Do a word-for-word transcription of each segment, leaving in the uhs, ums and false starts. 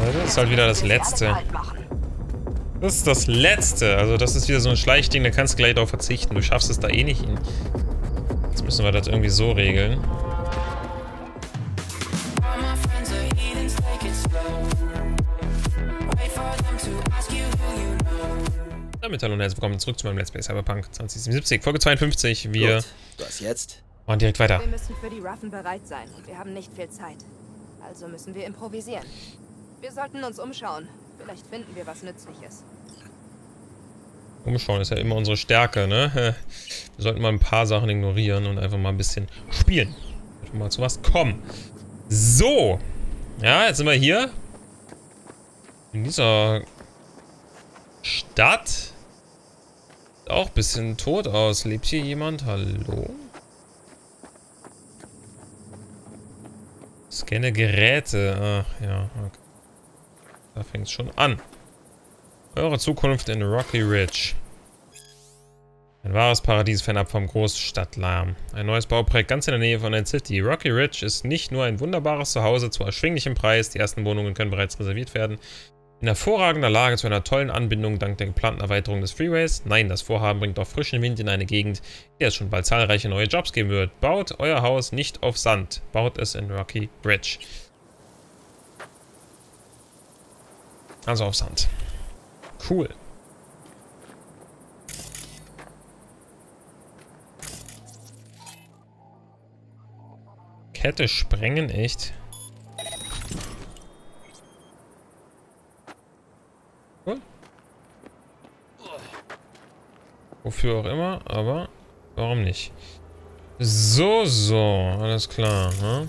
Das ist halt wieder das Letzte. Das ist das Letzte. Also das ist wieder so ein Schleichding, da kannst du gleich darauf verzichten. Du schaffst es da eh nicht hin. Jetzt müssen wir das irgendwie so regeln. Damit hallo und herzlich willkommen zurück zu meinem Let's Play Cyberpunk zwanzig siebenundsiebzig, Folge zweiundfünfzig. Wir Gut, was jetzt? machen direkt weiter. Wir müssen für die Ruffen bereit sein und wir haben nicht viel Zeit. Also müssen wir improvisieren. Wir sollten uns umschauen. Vielleicht finden wir was Nützliches. Umschauen ist ja immer unsere Stärke, ne? Wir sollten mal ein paar Sachen ignorieren und einfach mal ein bisschen spielen. Einfach mal zu was kommen. So. Ja, jetzt sind wir hier. In dieser Stadt. Sieht auch ein bisschen tot aus. Lebt hier jemand? Hallo? Scanne Geräte. Ach ja, okay. Da fängt es schon an. Eure Zukunft in Rocky Ridge. Ein wahres Paradies fernab vom Großstadtlärm. Ein neues Bauprojekt ganz in der Nähe von der City. Rocky Ridge ist nicht nur ein wunderbares Zuhause zu erschwinglichem Preis, die ersten Wohnungen können bereits reserviert werden. In hervorragender Lage zu einer tollen Anbindung dank der geplanten Erweiterung des Freeways. Nein, das Vorhaben bringt auch frischen Wind in eine Gegend, in der es schon bald zahlreiche neue Jobs geben wird. Baut euer Haus nicht auf Sand. Baut es in Rocky Ridge. Also auf Sand. Cool. Kette sprengen, echt. Cool. Wofür auch immer, aber warum nicht? So, so, alles klar, ne?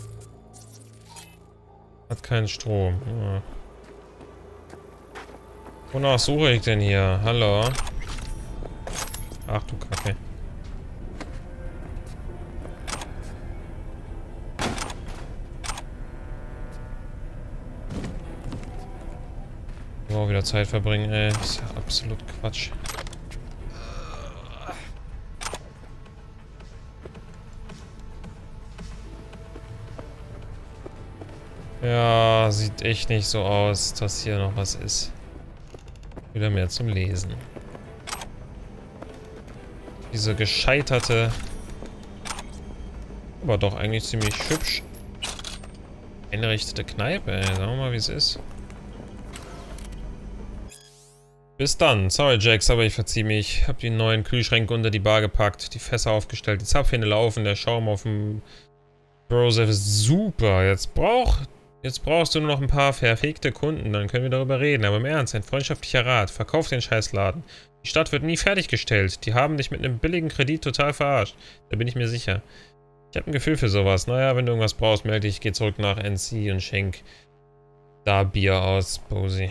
Hat keinen Strom. Ja. Wonach suche ich denn hier? Hallo? Ach du Kacke. Wow, wieder Zeit verbringen, ey. Das ist ja absolut Quatsch. Ja, sieht echt nicht so aus, dass hier noch was ist. Wieder mehr zum Lesen. Diese gescheiterte, aber doch eigentlich ziemlich hübsch eingerichtete Kneipe, ey. Sagen wir mal, wie es ist. Bis dann. Sorry, Jax, aber ich verziehe mich. Hab die neuen Kühlschränke unter die Bar gepackt, die Fässer aufgestellt, die Zapfhähne laufen, der Schaum auf dem Browser ist super. Jetzt brauch, jetzt brauchst du nur noch ein paar verfegte Kunden, dann können wir darüber reden. Aber im Ernst, ein freundschaftlicher Rat. Verkauf den Scheißladen. Die Stadt wird nie fertiggestellt. Die haben dich mit einem billigen Kredit total verarscht. Da bin ich mir sicher. Ich habe ein Gefühl für sowas. Naja, wenn du irgendwas brauchst, melde dich. Geh zurück nach N C und schenk da Bier aus, Bosi.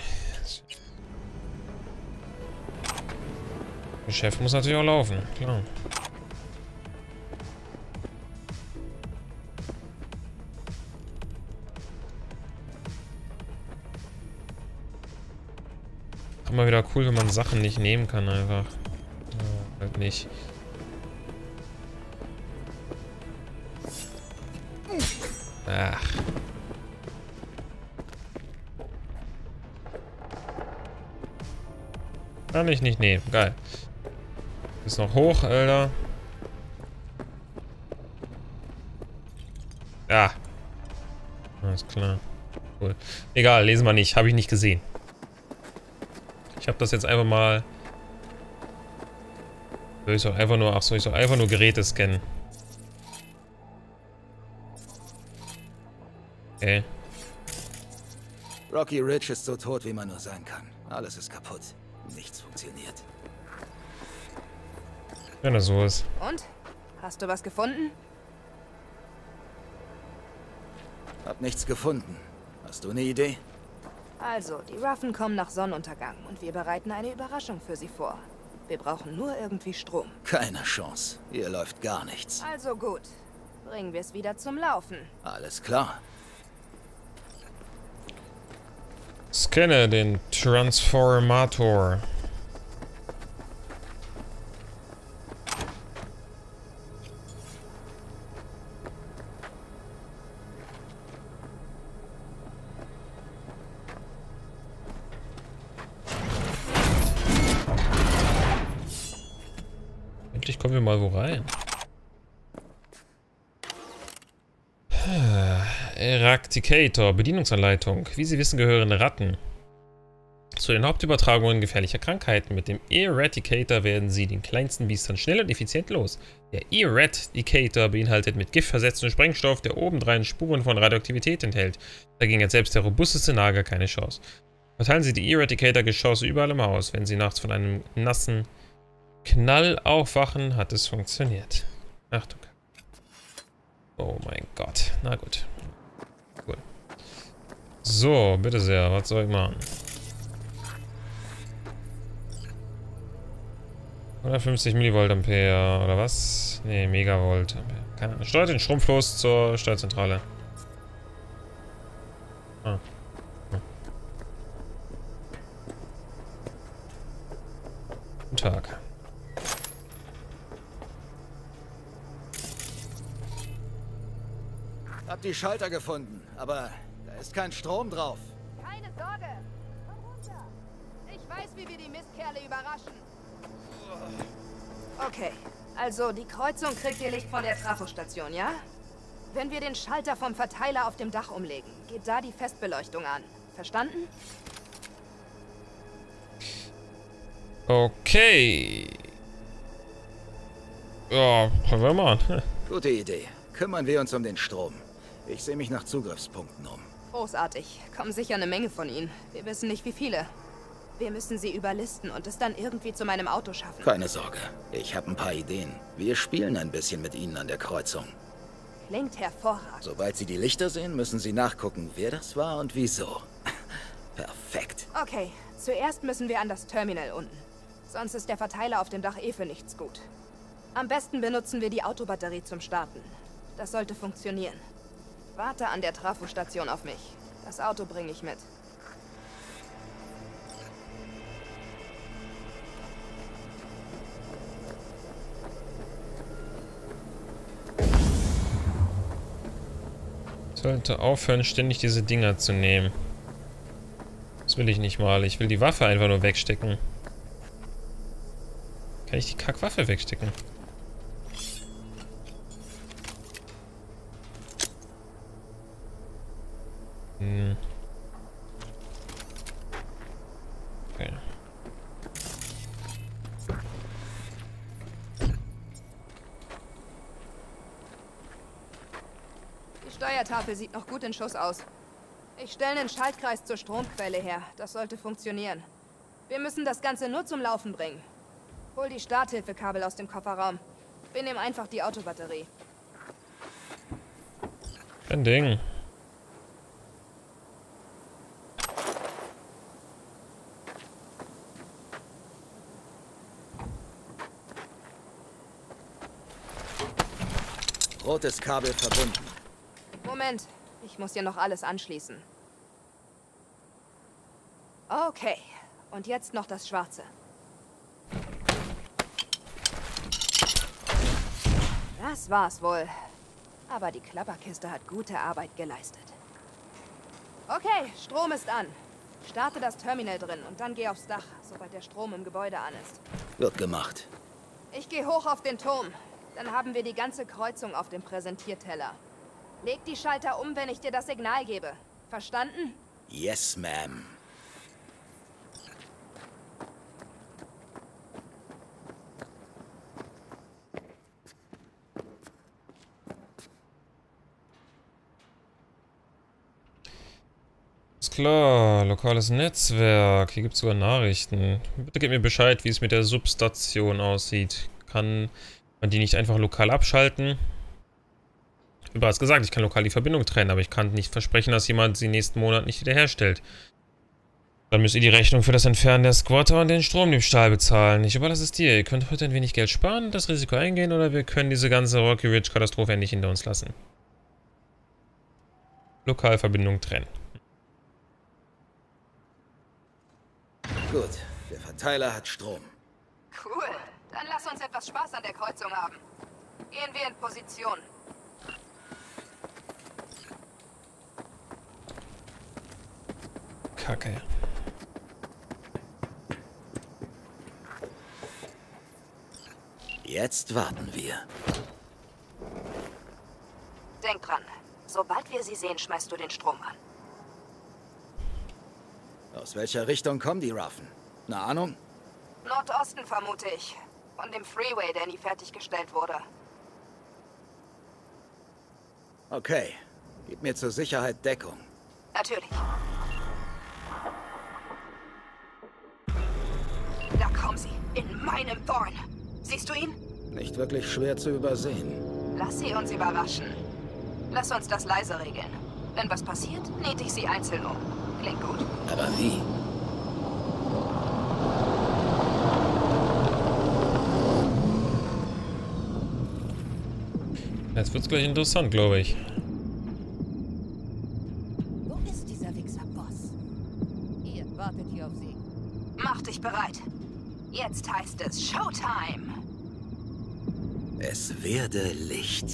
Geschäft muss natürlich auch laufen, klar. Immer wieder cool, wenn man Sachen nicht nehmen kann, einfach. Ja, halt nicht. Ach. Kann ich nicht nehmen, geil. Ist noch hoch, Alter. Ja. Alles klar. Cool. Egal, lesen wir nicht. Habe ich nicht gesehen. Ich habe das jetzt einfach mal... Soll ich so einfach nur... Ach so, ich soll einfach nur Geräte scannen. Okay. Rocky Ridge ist so tot, wie man nur sein kann. Alles ist kaputt. Nichts funktioniert. Wenn das so ist. Und? Hast du was gefunden? Hab nichts gefunden. Hast du eine Idee? Also, die Ruffen kommen nach Sonnenuntergang und wir bereiten eine Überraschung für sie vor. Wir brauchen nur irgendwie Strom. Keine Chance. Hier läuft gar nichts. Also gut. Bringen wir es wieder zum Laufen. Alles klar. Scanne den Transformator. kommen wir mal wo rein. Eradicator, Bedienungsanleitung. Wie Sie wissen, gehören Ratten zu den Hauptübertragungen gefährlicher Krankheiten. Mit dem Eradicator werden Sie den kleinsten Biestern schnell und effizient los. Der Eradicator beinhaltet mit Gift versessenen Sprengstoff, der obendrein Spuren von Radioaktivität enthält. Dagegen hat selbst der robusteste Nager keine Chance. Verteilen Sie die Eradicator-Geschosse überall im Haus. Wenn Sie nachts von einem nassen Knall aufwachen, hat es funktioniert. Ach du Kacke. Oh mein Gott. Na gut. Cool. So, bitte sehr. Was soll ich machen? hundertfünfzig Millivolt-Ampere, oder was? Ne, Megavolt-Ampere. Keine Ahnung. Steuert den Stromfluss zur Steuerzentrale. Ah. Hm. Guten Tag. Hab die Schalter gefunden, aber da ist kein Strom drauf. Keine Sorge. Komm runter. Ich weiß, wie wir die Mistkerle überraschen. Okay, also die Kreuzung kriegt ihr Licht von der Trafostation, ja? Wenn wir den Schalter vom Verteiler auf dem Dach umlegen, geht da die Festbeleuchtung an. Verstanden? Okay. Ja, können wir machen. Gute Idee. Kümmern wir uns um den Strom. Ich sehe mich nach Zugriffspunkten um. Großartig. Kommen sicher eine Menge von ihnen. Wir wissen nicht, wie viele. Wir müssen sie überlisten und es dann irgendwie zu meinem Auto schaffen. Keine Sorge. Ich habe ein paar Ideen. Wir spielen ein bisschen mit Ihnen an der Kreuzung. Klingt hervorragend. Sobald Sie die Lichter sehen, müssen Sie nachgucken, wer das war und wieso. Perfekt. Okay, zuerst müssen wir an das Terminal unten. Sonst ist der Verteiler auf dem Dach eh für nichts gut. Am besten benutzen wir die Autobatterie zum Starten. Das sollte funktionieren. Warte an der Trafostation auf mich. Das Auto bringe ich mit. Ich sollte aufhören, ständig diese Dinger zu nehmen. Das will ich nicht mal. Ich will die Waffe einfach nur wegstecken. Kann ich die Kackwaffe wegstecken? Hm. Okay. Die Steuertafel sieht noch gut in Schuss aus. Ich stelle einen Schaltkreis zur Stromquelle her. Das sollte funktionieren. Wir müssen das Ganze nur zum Laufen bringen. Hol die Starthilfekabel aus dem Kofferraum. Wir nehmen einfach die Autobatterie. Kein Ding. Rotes Kabel verbunden. Moment, ich muss hier noch alles anschließen. Okay, und jetzt noch das Schwarze. Das war's wohl. Aber die Klapperkiste hat gute Arbeit geleistet. Okay, Strom ist an. Starte das Terminal drin und dann geh aufs Dach, sobald der Strom im Gebäude an ist. Wird gemacht. Ich gehe hoch auf den Turm. Dann haben wir die ganze Kreuzung auf dem Präsentierteller. Leg die Schalter um, wenn ich dir das Signal gebe. Verstanden? Yes, ma'am. Ist klar, lokales Netzwerk. Hier gibt es sogar Nachrichten. Bitte gib mir Bescheid, wie es mit der Substation aussieht. Kann man die nicht einfach lokal abschalten? Ich habe bereits gesagt, ich kann lokal die Verbindung trennen, aber ich kann nicht versprechen, dass jemand sie nächsten Monat nicht wiederherstellt. Dann müsst ihr die Rechnung für das Entfernen der Squatter und den Stromdiebstahl bezahlen. Ich überlasse es dir. Ihr könnt heute ein wenig Geld sparen und das Risiko eingehen, oder wir können diese ganze Rocky Ridge-Katastrophe endlich hinter uns lassen. Lokalverbindung trennen. Gut, der Verteiler hat Strom. Cool. Dann lass uns etwas Spaß an der Kreuzung haben. Gehen wir in Position. Kacke. Jetzt warten wir. Denk dran. Sobald wir sie sehen, schmeißt du den Strom an. Aus welcher Richtung kommen die Raffen? Eine Ahnung? Nordosten, vermute ich. Von dem Freeway, der nie fertiggestellt wurde. Okay. Gib mir zur Sicherheit Deckung. Natürlich. Da kommen sie. In meinem Thorn. Siehst du ihn? Nicht wirklich schwer zu übersehen. Lass sie uns überraschen. Lass uns das leise regeln. Wenn was passiert, niete ich sie einzeln um. Klingt gut. Aber wie? Jetzt wird's gleich interessant, glaube ich. Wo ist dieser Wichser-Boss? Ihr wartet hier auf sie. Mach dich bereit. Jetzt heißt es Showtime. Es werde Licht.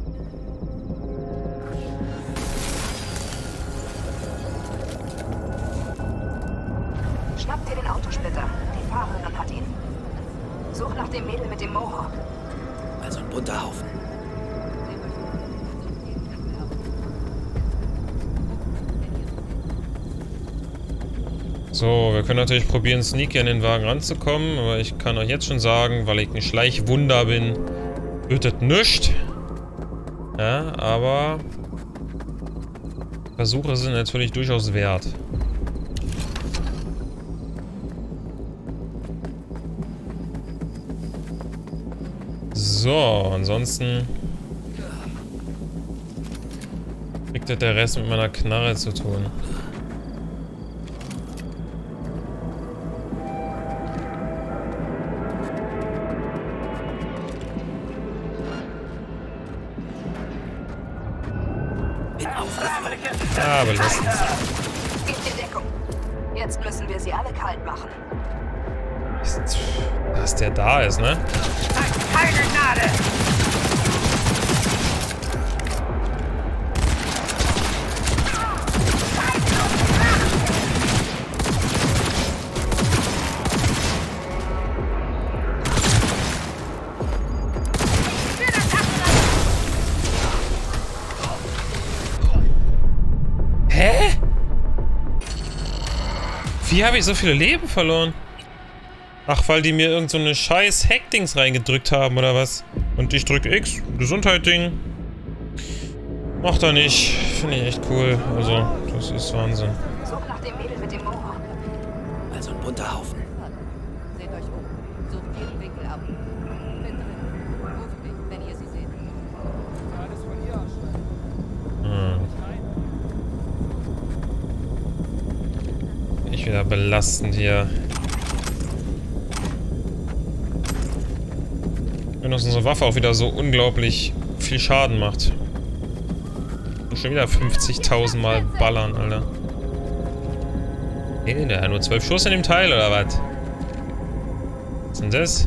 Schnapp dir den Autosplitter. Die Fahrerin hat ihn. Such nach dem Mädel mit dem Mohawk. Also ein bunter Haufen. So, wir können natürlich probieren, sneaky an den Wagen ranzukommen, aber ich kann euch jetzt schon sagen, weil ich ein Schleichwunder bin, wird das nichts. Ja, aber Versuche sind natürlich durchaus wert. So, ansonsten kriegt das der Rest mit meiner Knarre zu tun. Ah, belastend. Gib dir Deckung. Jetzt müssen wir sie alle kalt machen. Dass der da ist, ne? Keine Gnade! Hä? Wie habe ich so viele Leben verloren? Ach, weil die mir irgend so eine scheiß Hack-Dings reingedrückt haben, oder was? Und ich drück X, Gesundheit-Ding. Macht er nicht. Finde ich echt cool. Also, das ist Wahnsinn. Such nach dem Mädel mit dem Mohawk. Also ein bunter Haufen. Seht euch um. Sucht jeden Winkel ab. Bin drin. Ruft mich, wenn ihr sie seht. Hm. Ich wieder belastend hier. Wenn uns unsere Waffe auch wieder so unglaublich viel Schaden macht. Und schon wieder fünfzigtausend Mal ballern, Alter. Nee, der hat nur zwölf Schuss in dem Teil, oder was? Was ist denn das?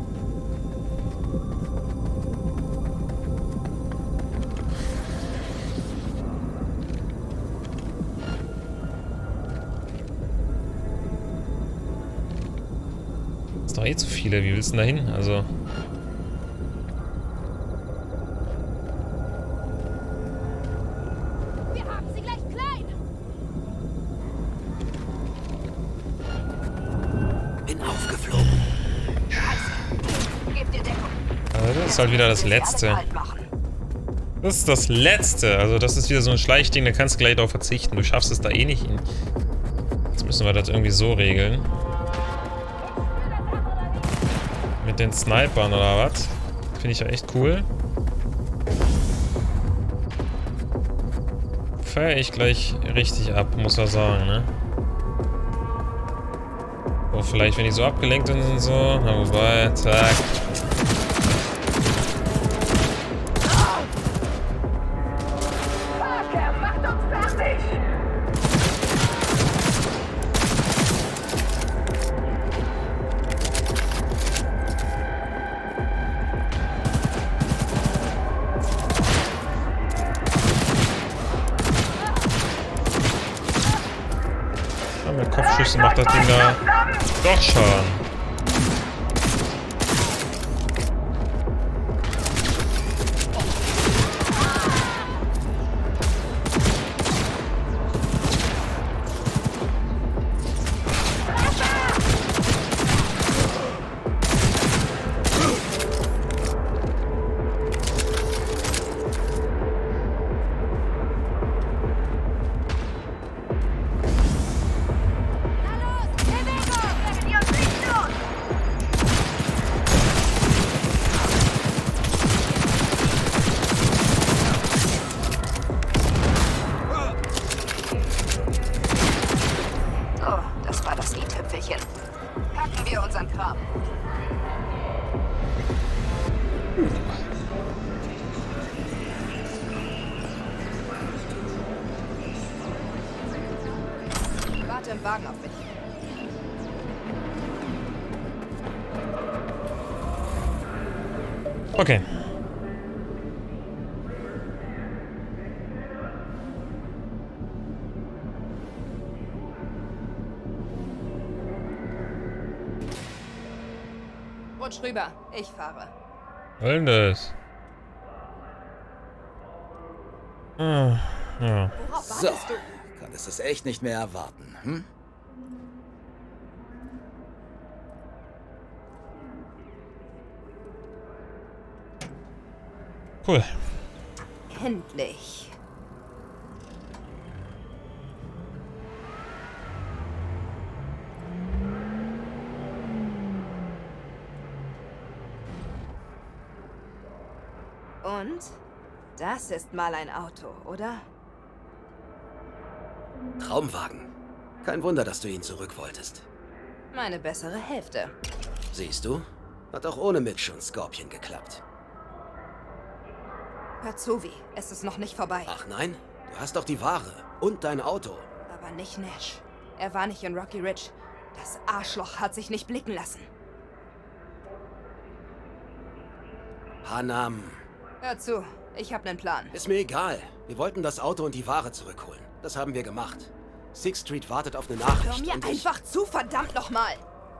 Das ist doch eh zu viele. Wie willst du denn da hin? Also. Das ist halt wieder das Letzte. Das ist das Letzte. Also das ist wieder so ein Schleichding, da kannst du gleich darauf verzichten. Du schaffst es da eh nicht hin. Jetzt müssen wir das irgendwie so regeln. Mit den Snipern oder was? Finde ich ja echt cool. Feier ich gleich richtig ab, muss man sagen, ne? Oh, vielleicht wenn die so abgelenkt sind und so. Na wobei, zack. Mit Kopfschüssen macht das Ding da doch Schaden. unseren Kram. Warte im Wagen auf mich. Okay. Rutsch rüber, ich fahre. Was denn das? Ah, ja. Worauf So, wartest du? konntest es echt nicht mehr erwarten, hm? Cool. Endlich. Und? Das ist mal ein Auto, oder? Traumwagen. Kein Wunder, dass du ihn zurück wolltest. Meine bessere Hälfte. Siehst du? Hat auch ohne Mitch und Scorpion geklappt. Hör zu, wie. Es ist noch nicht vorbei. Ach nein? Du hast doch die Ware. Und dein Auto. Aber nicht Nash. Er war nicht in Rocky Ridge. Das Arschloch hat sich nicht blicken lassen. Hanam. Hör zu. Ich hab nen Plan. Ist mir egal. Wir wollten das Auto und die Ware zurückholen. Das haben wir gemacht. Sixth Street wartet auf eine Nachricht. Hör mir und ich... einfach zu, verdammt nochmal!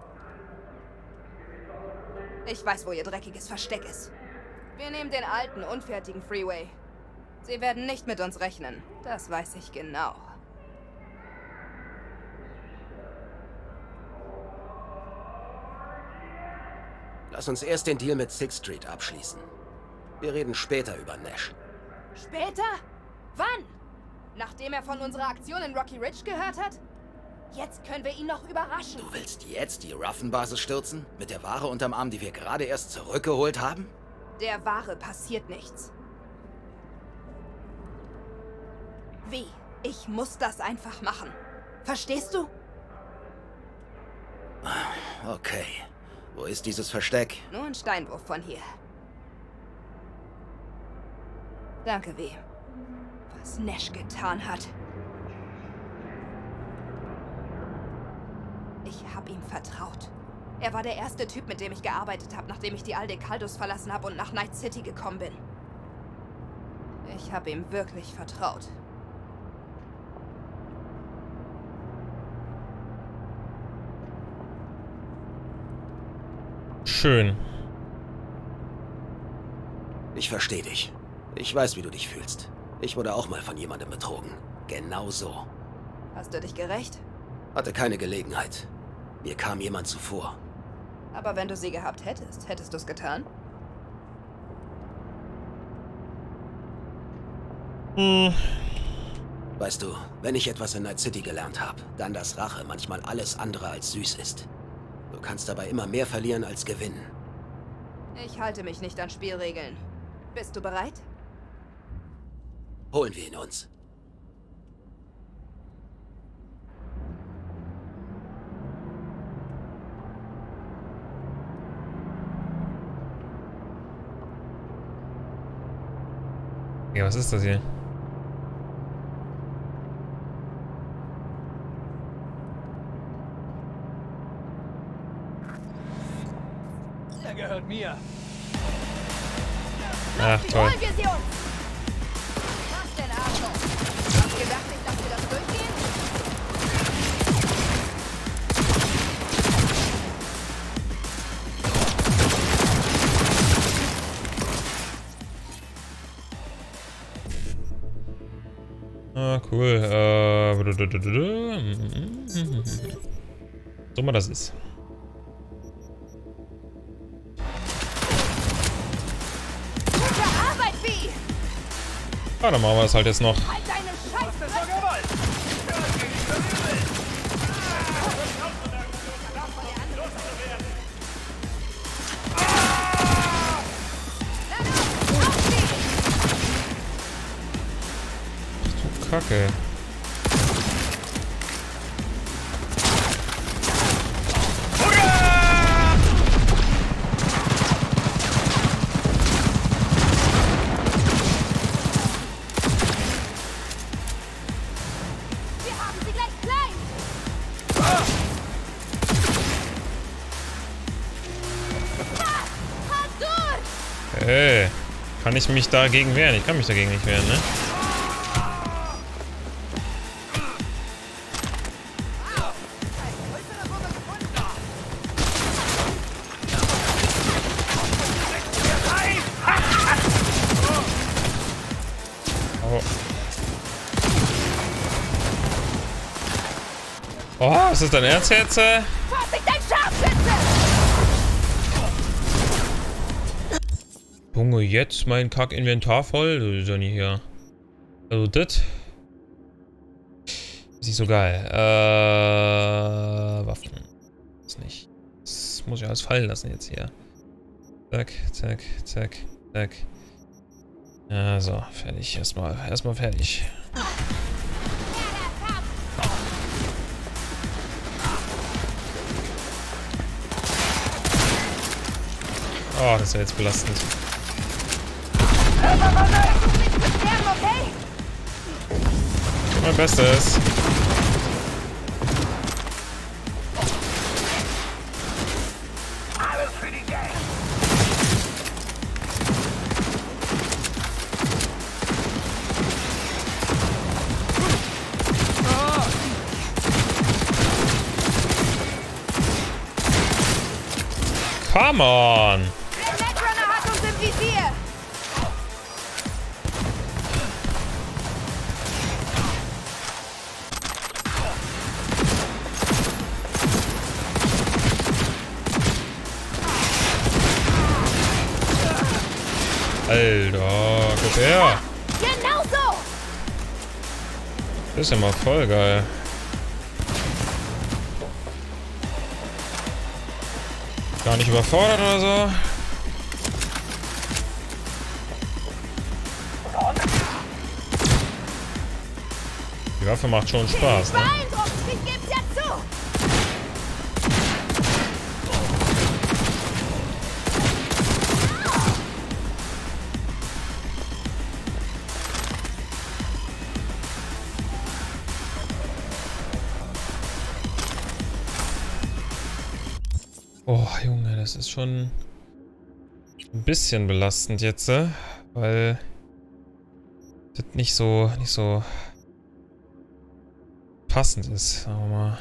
Ich weiß, wo ihr dreckiges Versteck ist. Wir nehmen den alten, unfertigen Freeway. Sie werden nicht mit uns rechnen. Das weiß ich genau. Lass uns erst den Deal mit Sixth Street abschließen. Wir reden später über Nash. Später? Wann? Nachdem er von unserer Aktion in Rocky Ridge gehört hat? Jetzt können wir ihn noch überraschen. Du willst jetzt die Ruffin-Basis stürzen? Mit der Ware unterm Arm, die wir gerade erst zurückgeholt haben? Der Ware passiert nichts. Wie? Ich muss das einfach machen. Verstehst du? Okay. Wo ist dieses Versteck? Nur ein Steinwurf von hier. Danke, W. Was Nash getan hat. Ich habe ihm vertraut. Er war der erste Typ, mit dem ich gearbeitet habe, nachdem ich die Aldecaldos verlassen habe und nach Night City gekommen bin. Ich habe ihm wirklich vertraut. Schön. Ich verstehe dich. Ich weiß, wie du dich fühlst. Ich wurde auch mal von jemandem betrogen. Genau so. Hast du dich gerecht? Hatte keine Gelegenheit. Mir kam jemand zuvor. Aber wenn du sie gehabt hättest, hättest du es getan? Hm. Weißt du, wenn ich etwas in Night City gelernt habe, dann, dass Rache manchmal alles andere als süß ist. Du kannst dabei immer mehr verlieren als gewinnen. Ich halte mich nicht an Spielregeln. Bist du bereit? Holen wir ihn uns. Ja, was ist das hier? Der gehört mir. Ach, toll. Holen wir sie uns! Was denn, Arschloch? Hast du gedacht, ich lasse dir das durchgehen? Ah, cool. Äh, so mal das ist. Gute Arbeit, Vieh! Ah, dann machen wir das halt jetzt noch. Halt deine Scheiße! Das war Gewalt. Kacke. Okay. Kann ich mich dagegen wehren? Ich kann mich dagegen nicht wehren, ne? Oh, ist das dein Ernst jetzt? Vorsicht, ein Scharfschütze! Junge, jetzt mein Kack-Inventar voll? Das ist ja nicht hier. Also, das ist nicht so geil. Äh, Waffen. Das nicht. Das muss ich alles fallen lassen jetzt hier. Zack, zack, zack, zack. Ja, so, fertig. Erstmal, erstmal fertig. Oh, das ist ja jetzt belastend. Mein Bestes. Alles für die Gang. Come on! Der Netrunner hat uns im Visier! Alter, guck her! Genau so! Das ist ja mal voll geil. Gar nicht überfordert oder so. Die Waffe macht schon Spaß, ne? Beeindruckt, ich geb's ja zu! Oh, Junge, das ist schon ein bisschen belastend jetzt, äh, weil das nicht so, nicht so passend ist, sagen wir mal.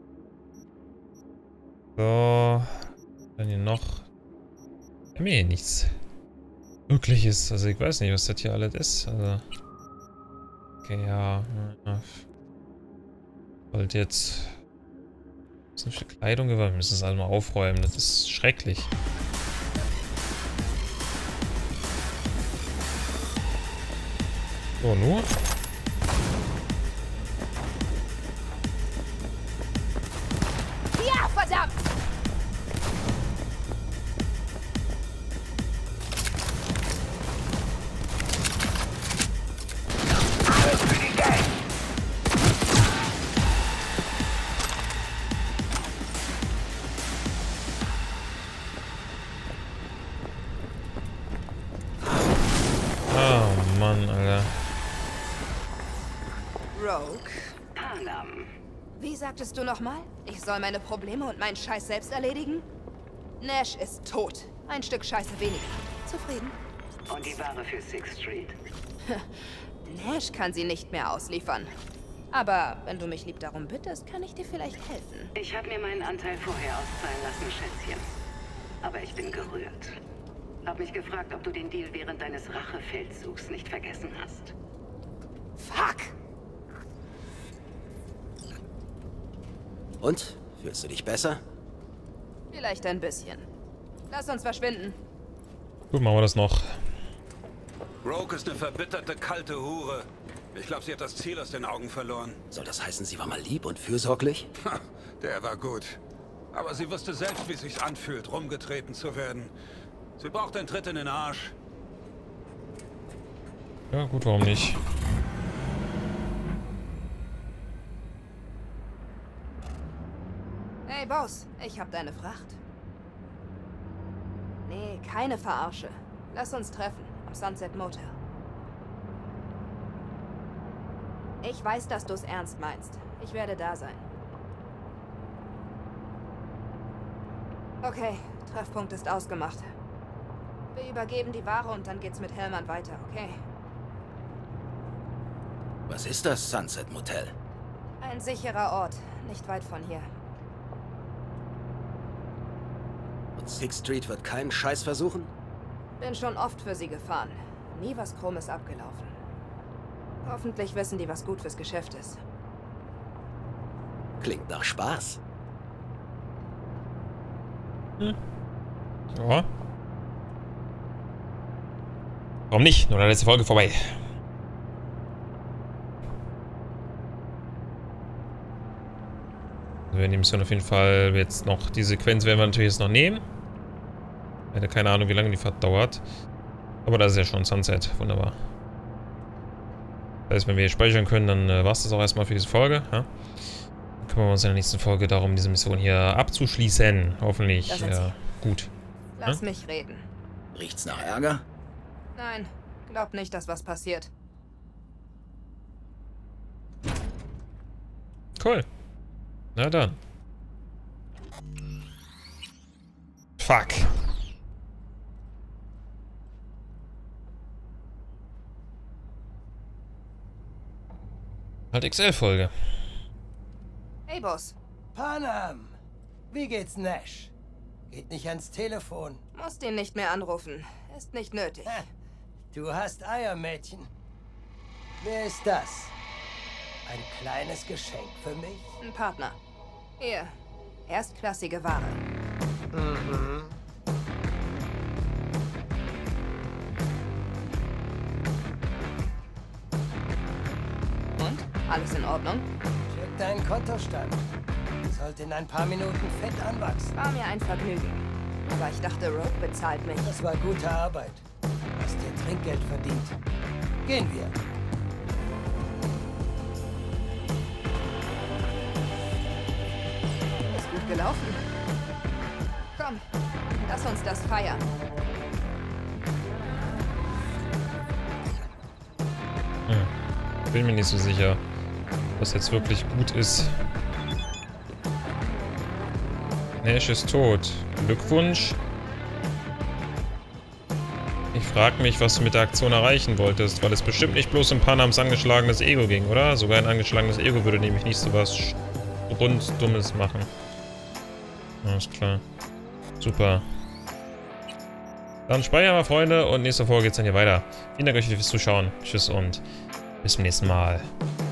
So, dann hier noch. Wir haben hier nichts Wirkliches, also ich weiß nicht, was das hier alles ist, also. Okay, ja. Wollt jetzt. Was ist denn für Kleidung geworden? Wir müssen das alles mal aufräumen. Das ist schrecklich. So, nur? Ja, verdammt! Alles für die Gang. Oh Mann, Alter. Rogue? Wie sagtest du nochmal? Ich soll meine Probleme und meinen Scheiß selbst erledigen? Nash ist tot. Ein Stück Scheiße weniger. Zufrieden? Und die Ware für Sixth Street. Nash kann sie nicht mehr ausliefern. Aber wenn du mich lieb darum bittest, kann ich dir vielleicht helfen. Ich habe mir meinen Anteil vorher auszahlen lassen, Schätzchen. Aber ich bin gerührt. Hab mich gefragt, ob du den Deal während deines Rachefeldzugs nicht vergessen hast. Fuck! Und? Fühlst du dich besser? Vielleicht ein bisschen. Lass uns verschwinden. Gut, machen wir das noch. Rogue ist eine verbitterte, kalte Hure. Ich glaube, sie hat das Ziel aus den Augen verloren. Soll das heißen, sie war mal lieb und fürsorglich? Ha, der war gut. Aber sie wusste selbst, wie es sich anfühlt, rumgetreten zu werden. Sie braucht einen Tritt in den Arsch. Ja, gut, warum nicht? Hey, Boss, ich hab deine Fracht. Nee, keine Verarsche. Lass uns treffen, am Sunset Motel. Ich weiß, dass du es ernst meinst. Ich werde da sein. Okay, Treffpunkt ist ausgemacht. Wir übergeben die Ware und dann geht's mit Hellman weiter, okay? Was ist das Sunset Motel? Ein sicherer Ort, nicht weit von hier. Und Sixth Street wird keinen Scheiß versuchen? Bin schon oft für sie gefahren. Nie was Krummes abgelaufen. Hoffentlich wissen die, was gut fürs Geschäft ist. Klingt nach Spaß. Hm. Ja. Warum nicht? Nur die letzte Folge vorbei. Wir nehmen es dann auf jeden Fall jetzt noch. Die Sequenz werden wir natürlich jetzt noch nehmen. Ich hätte keine Ahnung, wie lange die Fahrt dauert. Aber das ist ja schon Sunset. Wunderbar. Das heißt, wenn wir hier speichern können, dann äh, war es das auch erstmal für diese Folge. Ja? Dann kümmern wir uns in der nächsten Folge darum, diese Mission hier abzuschließen. Hoffentlich. Ja, gut. Lass hm? mich reden. Riecht's nach Ärger? Nein, glaub nicht, dass was passiert. Cool. Na dann. Fuck. Halt X L-Folge. Hey, Boss. Panam, wie geht's Nash? Geht nicht ans Telefon. Musst ihn nicht mehr anrufen. Ist nicht nötig. Ha, du hast Eier, Mädchen. Wer ist das? Ein kleines Geschenk für mich? Ein Partner. Hier. Erstklassige Ware. Mhm. Und? Alles in Ordnung? Check deinen Kontostand. Sollte in ein paar Minuten fett anwachsen. War mir ein Vergnügen. Aber ich dachte, Rogue bezahlt mich. Das war gute Arbeit. Hast dir Trinkgeld verdient. Gehen wir. Ist gut gelaufen. Komm, lass uns das feiern. Hm. Bin mir nicht so sicher, was jetzt wirklich gut ist. Nash ist tot. Glückwunsch. Ich frage mich, was du mit der Aktion erreichen wolltest, weil es bestimmt nicht bloß um Panams angeschlagenes Ego ging, oder? Sogar ein angeschlagenes Ego würde nämlich nicht so was Runddummes machen. Alles klar. Super. Dann speichern wir, Freunde, und nächste Folge geht's dann hier weiter. Vielen Dank euch fürs Zuschauen. Tschüss und bis zum nächsten Mal.